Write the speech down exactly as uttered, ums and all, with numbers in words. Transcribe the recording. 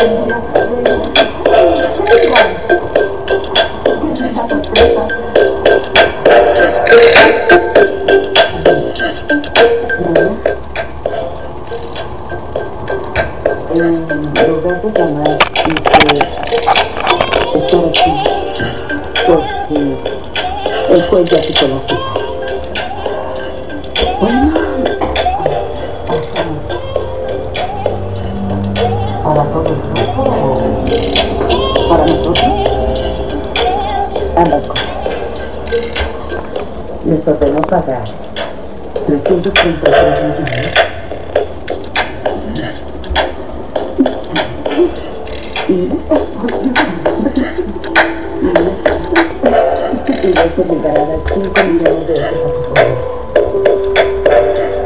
Roberto llamar y que estar aquí porque el juez ya quitó la cita. Bueno, para todos nosotros, para nosotros, ambas cosas. Les ordenó pagar trescientos treinta y tres millones. Y eso llegará a cinco millones de euros a tu poder.